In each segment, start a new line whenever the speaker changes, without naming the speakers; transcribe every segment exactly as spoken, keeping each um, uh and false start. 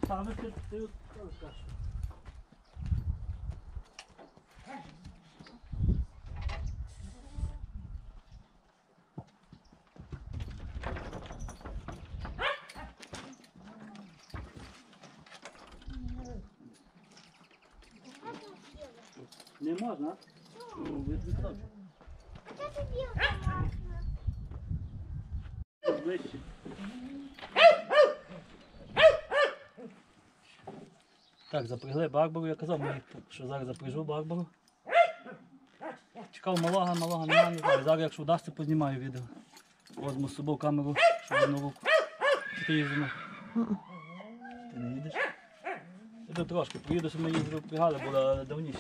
ставити, ти розкажеш. Не можна? Ну, видно трохи.
А це тобі можна.
Ближче. Так, запрягли Барбару, я казав мені, що зараз запряжу Барбару. Чекав малого, малого немає, не знаю. Зараз, якщо вдасться, познімаю відео. Возьму з собою камеру, щоб одну руку. Ти їздимо. Ти не їдеш? Я трошки поїду, щоб ми її запрягали, було давніше.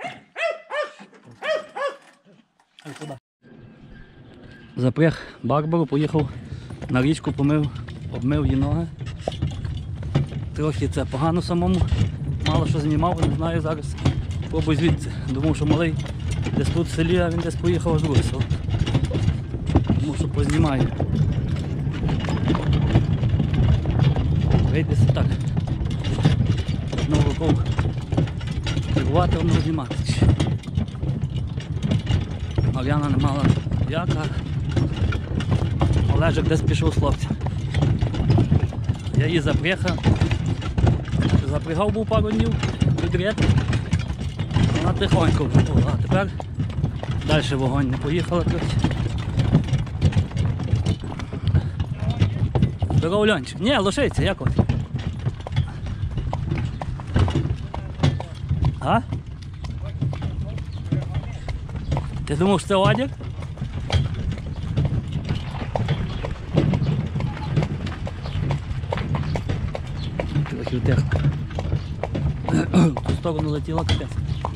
Запряг Барбару, поїхав на річку, помив, обмив її ноги. Трохи це погано самому, мало що знімав, не знаю зараз. Пробуй звідси. Думав, що малий десь тут в селі, а він десь поїхав аж в друге село. Думав, що познімаю. Вийдеться так. Знову рукою керувати, воно знімати. Мар'яна не мала як, а Олежик десь пішов з хлопцем. Я її запрягав. Запрягав був пару днів підряд. Вона тихонько вже була, а тепер далі вогонь не поїхала трохи. Здоров, Льончик. Ні, лишиться, як от? А? Ти думав, що це одяг? Трохи втех. В ту сторону летіла капець.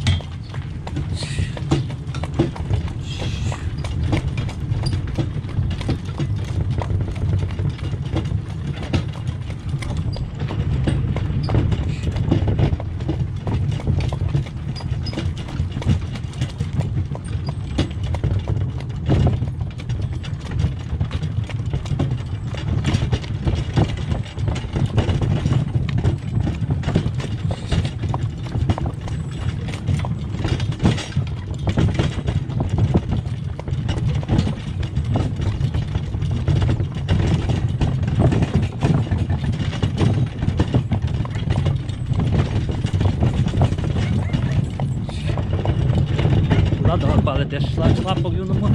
Ладно, пали, де ж шла по юному.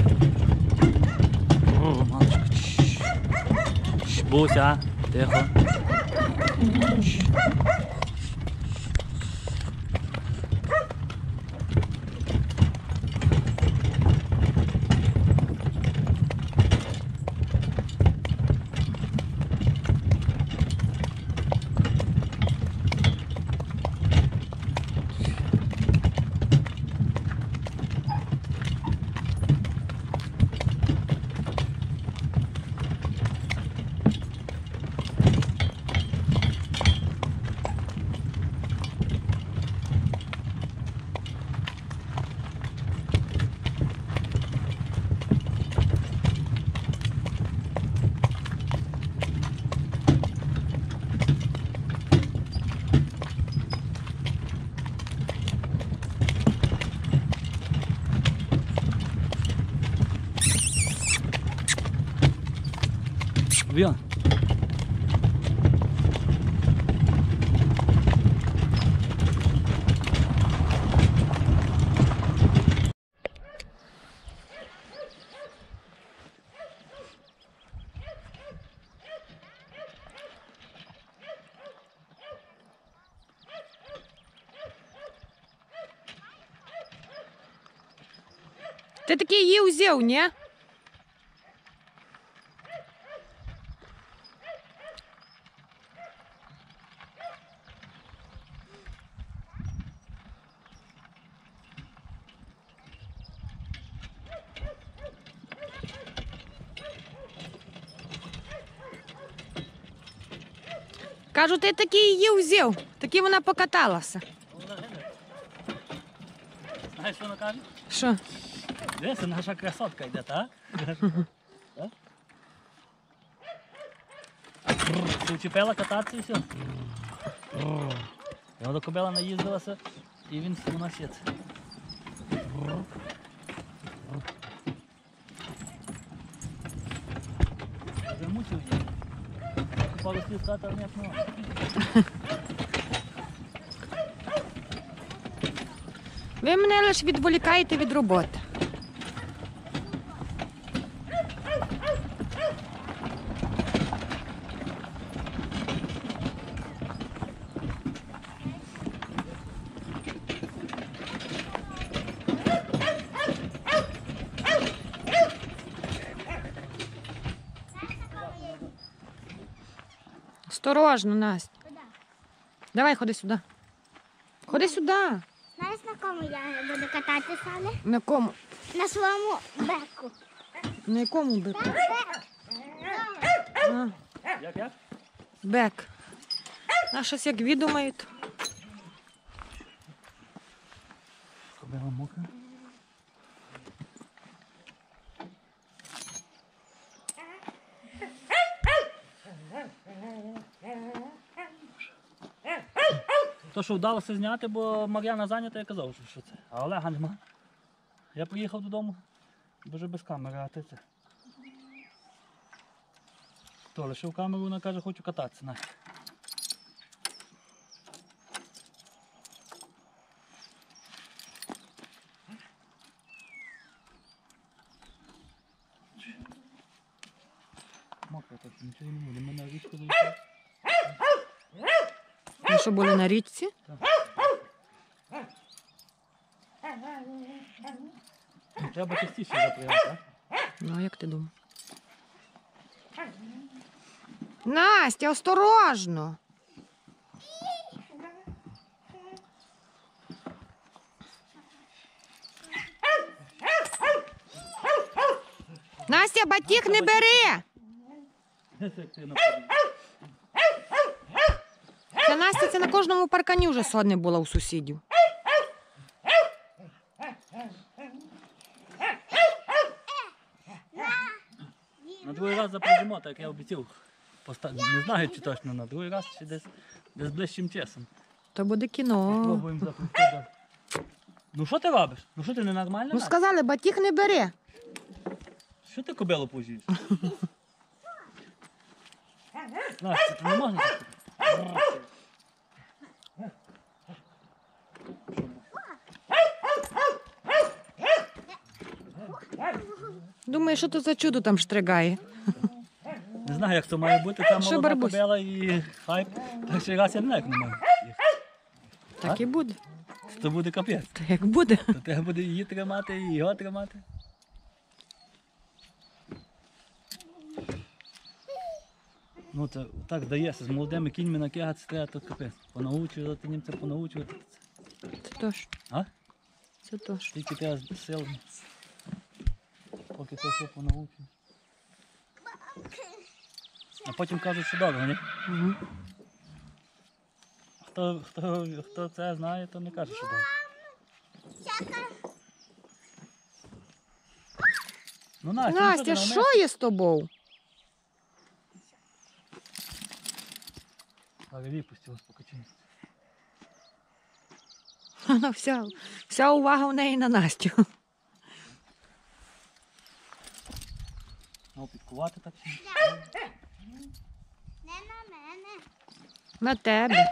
О, малышка. Буся, тихо. Віон.
Ти такий її узяв, ні? Кажу, ти такий її узяв, таки вона покаталася.
Знаєш, що вона каже?
Що?
Дивися, наша красотка йде, так? Ти вчепила кататися і все? Його до кобила наїздилася і він вона сіт. Замучив. Пару слів сказати, але ніяк не можна.
Ви мене лише відволікаєте від роботи. Осторожно, Настя.
Куди?
Давай, ходи сюди. Ходи сюди.
Знаєш, на кому я буду кататися, але?
На кому?
На своєму беку.
На якому бику?
Бек.
А,
Як, як?
бек. А щось як відумають.
Кобила мокра. То, що вдалося зняти, бо Мар'яна зайнята, я казав, що це. А Олега нема. Я приїхав додому, бо вже без камери, а ти це. То лишив камеру, вона каже, хочу кататися. На. Мокро так, нічого не буде, ми на річку зайшли.
Ви що були на річці?
Треба частіше запрягати, так?
Ну, як ти думав? Настя, осторожно. Настя, батіг не бери. Це Настя, це на кожному паркані вже сьогодні була у сусідів.
На другий раз запряжемо, так як я обіцяв. Поста- Не знаю, чи точно на другий раз, чи десь, десь ближчим часом.
То буде кіно.
Пробуємо запустити. Ну що ти робиш? Ну що ти ненормальна?
Ну
Настя?
сказали, батіг не бери.
Що ти кобилу пожієш? Настя, це не можна так?
Думаю, що то за чудо там штригає.
Не знаю, як це має бути, це
Що,
молода
Барбусь?
кобила і хайп. Так ще раз я не знаю, як не маю.
Так і буде.
Це буде капець.
Так як буде.
То треба буде її тримати і його тримати. Ну це так здається, з молодими кіньми накигатися треба тут капець. Понаучувати німця, понаучувати.
Це тож.
А?
Це тож.
Тільки треба сил. Поки це все понаучує. А потім кажуть, що добре, ні?
Угу.
Хто, хто, хто це знає, то не каже, що добре. Ну, Настя, ну,
Настя,
ти
що
на
є з тобою?
мене? Випустила спокійно.
Вона вся, вся увага в неї на Настю.
Ну, підкувати так чи ні?
Не на мене.
На тебе.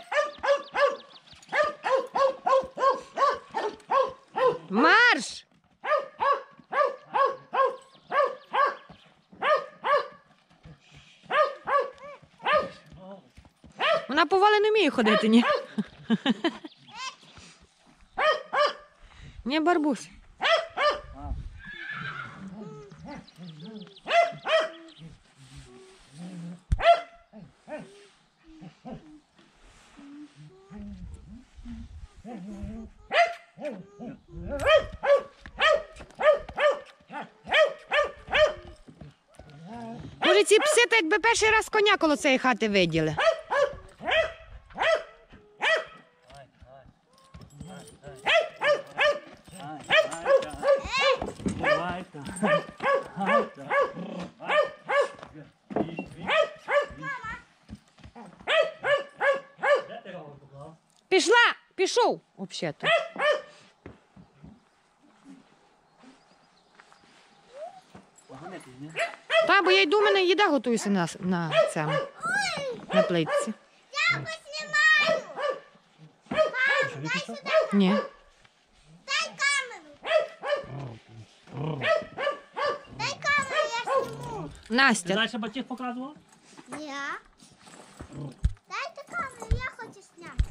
Марш! Вона поволі не вміє ходити, ні? Ні, Барбусь. Може, ці пси, то якби перший раз коня коло цієї хати виділи.
Давай, так.
Пішла! Пішов, взагалі-то.
Погонитись, ні?
Та, бо я йду, в мене їда готується на, на цьому, на плитці.
Я поснімаю. Мам, дай сюди.
Ні.
Дай камеру. Дай камеру, я зніму.
Ти
Настя,
далі батьків показувала?
Я. Дайте камеру, я хочу зняти.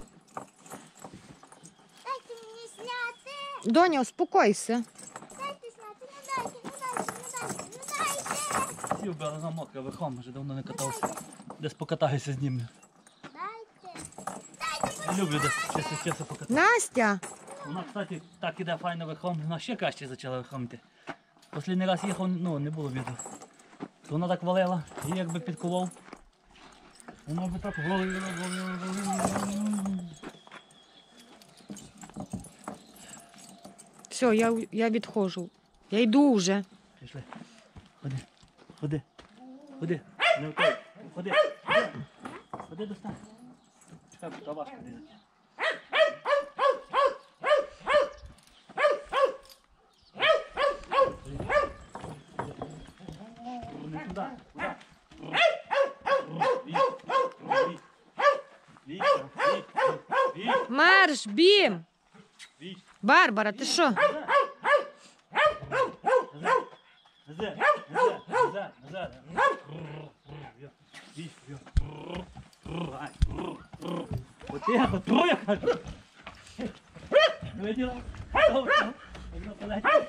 Дайте мені зняти.
доня, успокойся.
Дайте зняти, не дайте, не дайте, не дайте, не дайте.
Сів, але вона мокра верхом, вже давно не катався. Десь покатаюся з ним.
Дайте. Дайте,
Я люблю десь чесно чесно покататися.
Настя,
Вона, кстати, так іде файно верхом, вона ще краще почала верхом йти. Останній раз їхав, ну, не було відео. То вона так валила, і якби підкував. Вона би так валила, валила, валила.
все, я, я відходжу. Я йду вже.
Пішли. Ходи, ходи, ходи. Не втой. Ходи, ходи. Ходи до стани. Чекай, то важко дивитися. Не туди, туди. Віка, Віка, Віка,
Марш, бім!
Віка.
Барбара, ти що?
Назад, назад, назад, назад. Віка, Віка. От я готую, я кажу. Виділа? Воно полетіло.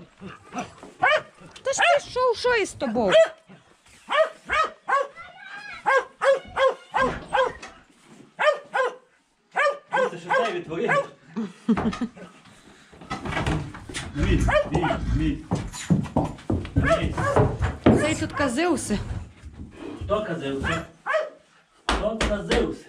Та ж пішов, що із тобою?
Це що цей відтворив? Мій, мій, мій. Мій.
Цей тут казився.
Хто казився? Хто казився?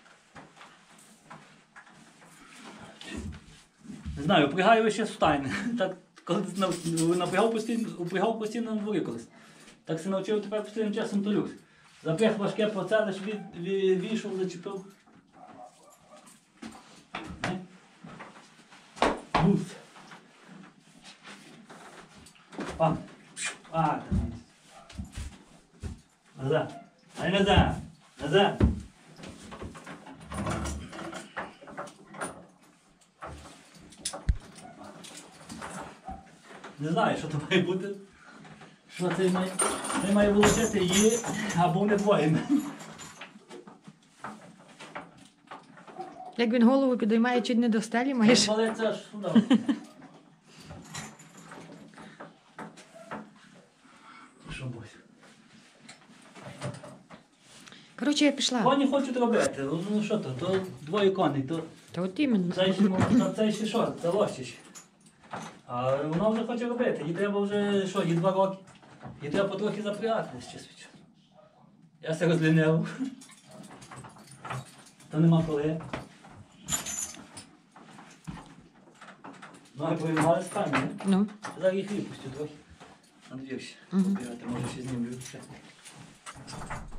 Не знаю, упрягаю ще встане. Так, коли напрягав постійно, упрягав постійно на дворі колись. Так се навчив тепер постійним часом толюсь. Запряг важке поцелиш, від, від, війшов, зачепив. Бус. Пам. А, там. Назад. Ай, назад. Назад. Не знаю, що то має бути. Що це має, це має вилучити її, або не двоє.
Як він голову підіймає, чуть не до стелі маєш.
Валиться аж сюди. Що бойся?
Коротше, я пішла.
Коні хочуть робити. Ну що то, то двоє коней, то
Та от іменно.
цей ще, ну, цей ще що, це лощиш. А вона вже хоче робити. Їй треба вже, що, їй два роки. Їй треба потрохи запрягати десь час від часу. Я все розлінив. То нема коли. Ну, а повинували стані, не?
Ну.
Зараз їх випустю трохи. На двір ще.
Мгм.
Побігати, може ще знімлю. Ще.